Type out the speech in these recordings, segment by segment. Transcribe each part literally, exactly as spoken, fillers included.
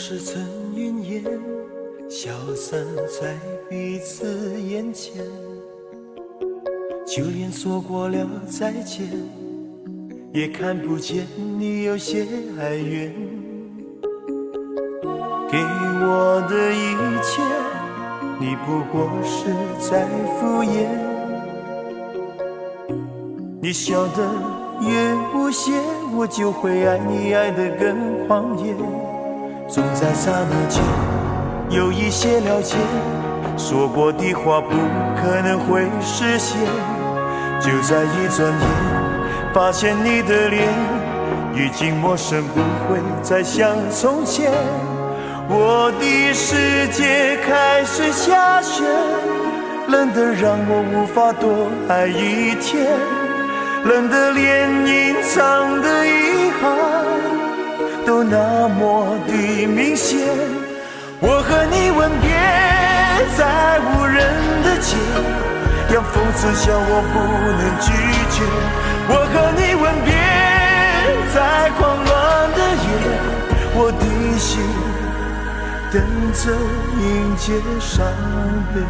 是曾云烟，消散在彼此眼前。就连说过了再见，也看不见你有些哀怨。给我的一切，你不过是在敷衍。你笑得越无邪，我就会爱你爱得更狂野。总在刹那间有一些了解，说过的话不可能会实现。就在一转眼，发现你的脸已经陌生，不会再像从前。我的世界开始下雪，冷得让我无法多爱一天，冷得连隐藏的遗憾都那么的明显。我和你吻别在无人的街，让讽刺笑我不能拒绝。我和你吻别在狂乱的夜，我的心等着迎接伤悲。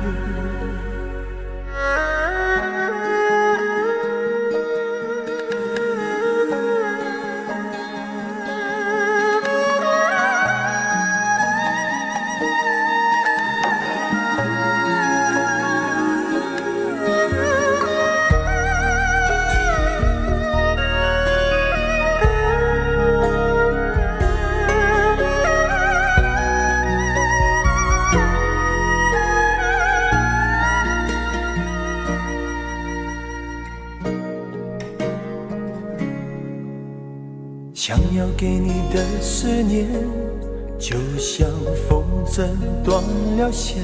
想要给你的思念，就像风筝断了线，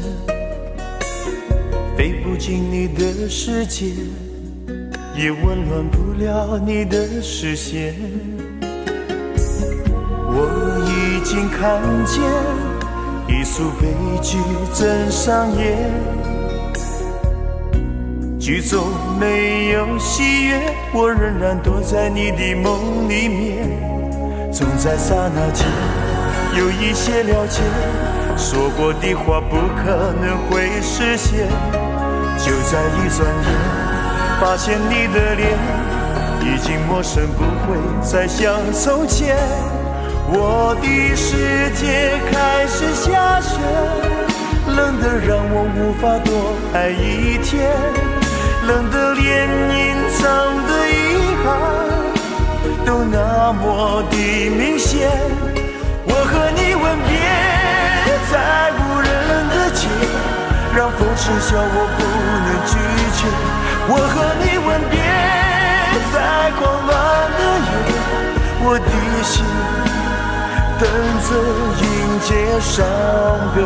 飞不进你的世界，也温暖不了你的视线。我已经看见一出悲剧正上演，剧中没有喜悦，我仍然躲在你的梦里面。总在刹那间有一些了解，说过的话不可能会实现。就在一转眼，发现你的脸已经陌生，不会再像从前。我的世界开始下雪，冷得让我无法多爱一天，冷得连隐藏的遗憾都那么的明显。我和你吻别在无人的街，让风痴笑我不能拒绝。我和你吻别在狂乱的夜，我的心等着迎接伤悲。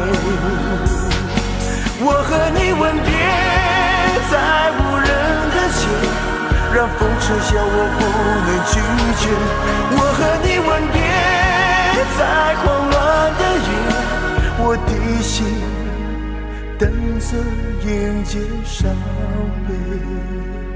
我和你吻别在无人的街，让风痴笑我不能拒绝。我和你吻别在狂乱的夜，我的心等着迎接伤悲。